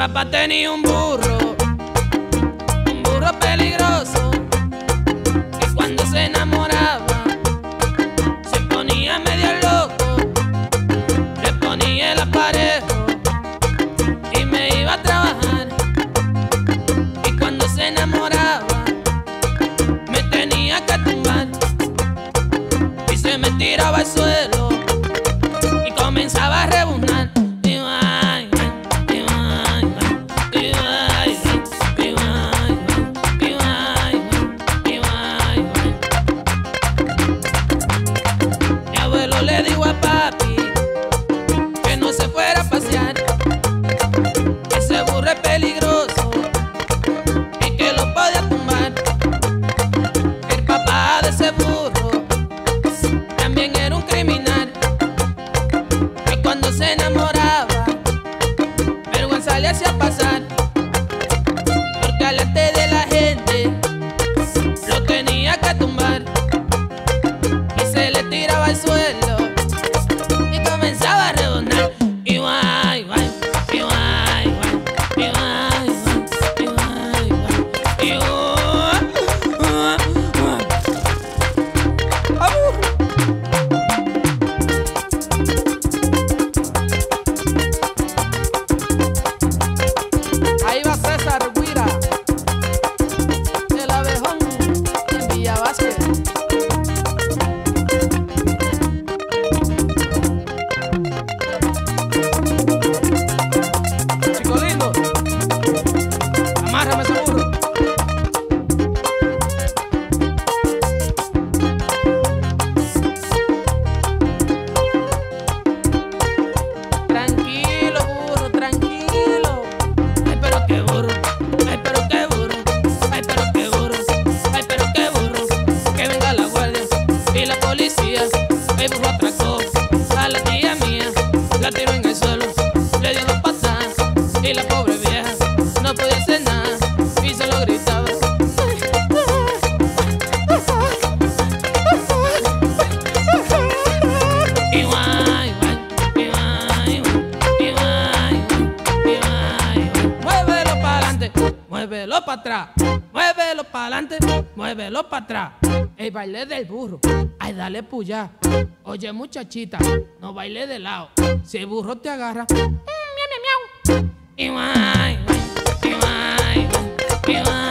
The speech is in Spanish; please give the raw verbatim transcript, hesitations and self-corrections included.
papá tenía un burro, un burro peligroso, que cuando se enamoraba se ponía medio loco. Le ponía el aparejo y me iba a trabajar, y cuando se enamoraba me tenía que tumbar, y se me tiraba al suelo y comenzaba a rebuznar. Le digo a papi que no se fuera a pasear, que ese burro es peligroso y que lo podía tumbar. El papá de ese burro también era un criminal, y cuando se enamoraba vergüenza le hacía pasar, porque alante de la gente lo tenía que tumbar, y se le tiraba al suelo y comenzaba a rebotar. Y guay, guay, y guay, guay, y guay, guay, y guay, guay, y guay, guay. Ahí va César Guira, el abejón en Villa Vázquez. Amárrame ese burro. Tranquilo, burro, tranquilo. Ay, pero qué burro, ay, pero qué burro, ay, pero qué burro, ay, pero qué burro. Que venga la guardia y la policía. El burro atracó a la tía mía, la tiró en el suelo, le dio dos patadas y la pobre vieja no podía hacer nada y solo gritaba. Y guay, guay, y guay, guay, y guay, guay, y guay, guay. Muévelo para adelante, muévelo para atrás, muévelo para adelante, muévelo para atrás. El baile del burro, ay, dale puya. Oye, muchachita, no baile de lado. Si el burro te agarra, miau, miau, miau. Y guay, guay, y guay, guay, y guay.